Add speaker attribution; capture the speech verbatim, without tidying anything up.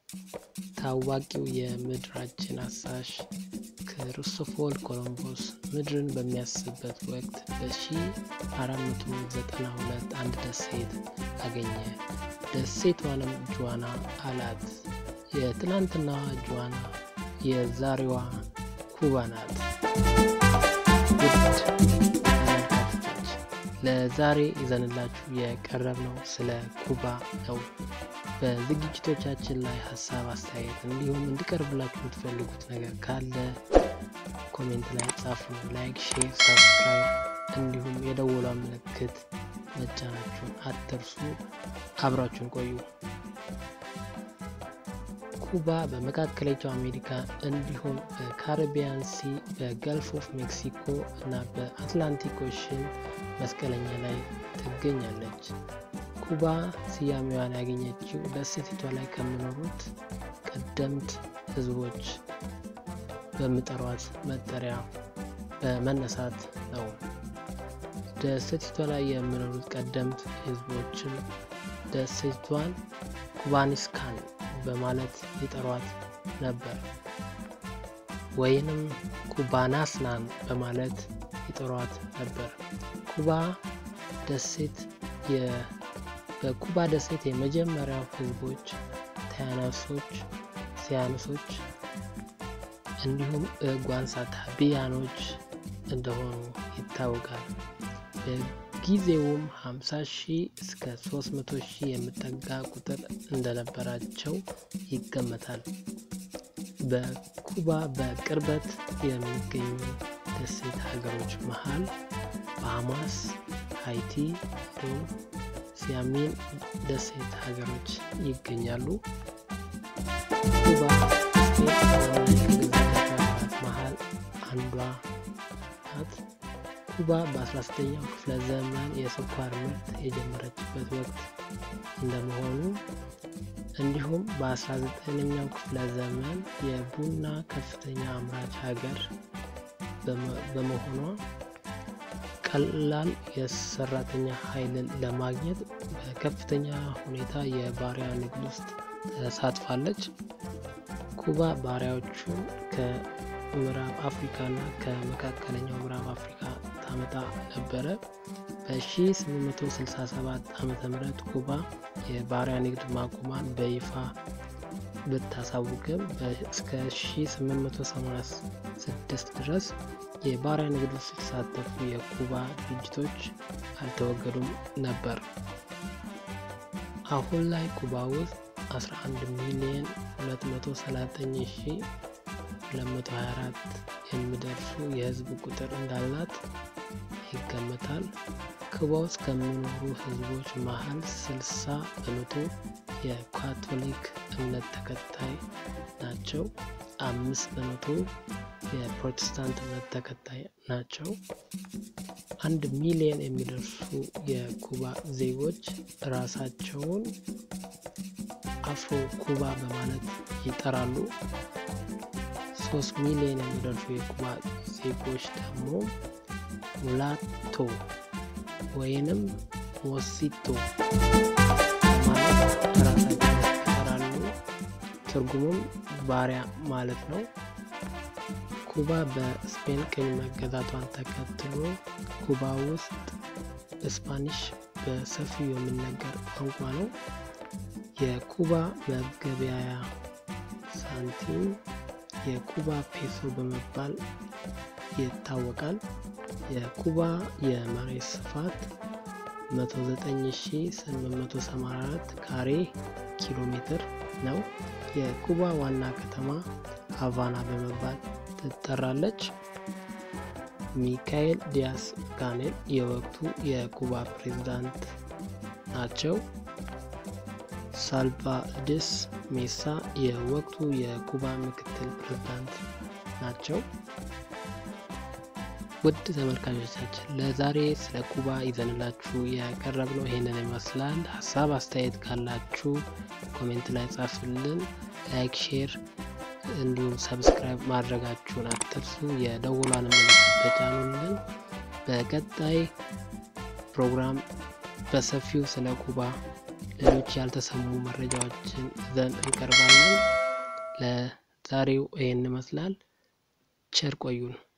Speaker 1: ታዋቂው የምድራችን አሳሽ ክርስቶፈር ኮሎምበስ ምድርን በሚያስብበት ወቅት በ1492 አንድ ደሴት አገኘ። ደሴቷንም ጁዋና አላት። የትናንትናዋ ጁዋና የዛሬዋ ኩባ ናት። ለዛሬ ይዘንላችሁ የቀረብነው ስለ ኩባ ነው። በዝግጅቶቻችን ላይ ሐሳብ አስተያየት እንዲሁም እንዲቀርብላችሁ የምትፈልጉት ነገር ካለ ኮሜንት ላይ ጻፉ። ላይክ፣ ሼር፣ ሰብስክራይብ እንዲሁም የደወሏን ምልክት መጫናችሁን አትርሱ። አብራችሁን ቆዩ። ኩባ በመካከለኛው አሜሪካ እንዲሁም በካሪቢያን ሲ፣ በገልፍ ኦፍ ሜክሲኮ እና በአትላንቲክ ኦሽን መስቀለኛ ላይ ትገኛለች። ኩባ ስያሜዋን ያገኘችው ደሴቲቷ ላይ ከሚኖሩት ቀደምት ህዝቦች በሚጠሯት መጠሪያ በመነሳት ነው። ደሴቲቷ ላይ የሚኖሩት ቀደምት ህዝቦችም ደሴቲቷን ኩባኒስካን በማለት ይጠሯት ነበር፣ ወይንም ኩባናስናን በማለት ይጠሯት ነበር። ኩባ ደሴት የ በኩባ ደሴት የመጀመሪያው ህዝቦች ታያኖሶች፣ ሲያኖሶች እንዲሁም ጓንሳታቢያኖች እንደሆኑ ይታወቃል። በጊዜውም ሃምሳ ሺህ እስከ ሶስት መቶ ሺህ የሚጠጋ ቁጥር እንደነበራቸው ይገመታል። በኩባ በቅርበት የሚገኙ ደሴት ሀገሮች መሃል ባሃማስ፣ ሃይቲ፣ እንዲሁም ሲያሚን ደሴት ሀገሮች ይገኛሉ። ኩባ ከግዛቶቿ መሃል አንዷ ናት። ኩባ በ19ኛው ክፍለ ዘመን የስኳር ምርት የጀመረችበት ወቅት እንደመሆኑ እንዲሁም በ19ኛው ክፍለ ዘመን የቡና ከፍተኛ አምራች ሀገር በመሆኗ ቀላል የሰራተኛ ኃይልን ለማግኘት በከፍተኛ ሁኔታ የባሪያ ንግድ ውስጥ ተሳትፋለች። ኩባ ባሪያዎቹን ከምዕራብ አፍሪካና ከመካከለኛው ምዕራብ አፍሪካ ታመጣ ነበረ። በ1867 ዓመተ ምህረት ኩባ የባሪያ ንግድ ማቆሟን በይፋ ብታሳውቅም እስከ አስራ ስምንት መቶ ሰማንያ ስድስት ድረስ የባሪያ ንግድ ውስጥ የተሳተፉ የኩባ ድርጅቶች አልተወገዱም ነበር። አሁን ላይ ኩባ ውስጥ አስራ አንድ ሚሊዮን ሁለት መቶ ሰላሳ ዘጠኝ ሺህ ሁለት መቶ ሀያ አራት የሚደርሱ የህዝብ ቁጥር እንዳላት ይገመታል። ኩባ ውስጥ ከሚኖሩ ህዝቦች መሃል ስልሳ በመቶ የካቶሊክ እምነት ተከታይ ናቸው። አምስት በመቶ የፕሮቴስታንት እምነት ተከታይ ናቸው። አንድ ሚሊዮን የሚደርሱ የኩባ ዜጎች ራሳቸውን አፍሮ ኩባ በማለት ይጠራሉ። ሶስት ሚሊዮን የሚደርሱ የኩባ ዜጎች ደግሞ ሙላቶ ወይንም ሞሲቶ በማለት ራሳቸውን ይጠራሉ። ትርጉሙም ባሪያ ማለት ነው። ኩባ በስፔን ቅኝ መገዛቷን ተከትሎ ኩባ ውስጥ ስፓኒሽ በሰፊው የሚነገር ቋንቋ ነው። የኩባ መገበያያ ሳንቲም የኩባ ፔሶ በመባል ይታወቃል። የኩባ የመሬት ስፋት መቶ ዘጠኝ ሺህ ስምንት መቶ ሰማንያ አራት ካሬ ኪሎ ሜትር ነው። የኩባ ዋና ከተማ ሃቫና በመባል ትጠራለች። ሚካኤል ዲያስ ካኔል የወቅቱ የኩባ ፕሬዝዳንት ናቸው። ሳልቫዶር ሜሳ የወቅቱ የኩባ ምክትል ፕሬዝዳንት ናቸው። ውድ ተመልካቾቻችን ለዛሬ ስለ ኩባ ይዘንላችሁ ያቀረብነው ይሄንን ይመስላል። ሐሳብ አስተያየት ካላችሁ ኮሜንት ላይ ጻፉልን። ላይክ፣ ሼር እንዲሁም ሰብስክራይብ ማድረጋችሁን አትርሱ። የደወሏን ምልክት ተጫኑልን። በቀጣይ ፕሮግራም በሰፊው ስለ ኩባ ሌሎች ያልተሰሙ መረጃዎችን ይዘን እንቀርባለን። ለዛሬው ይሄን ይመስላል። ቸር ቆዩን።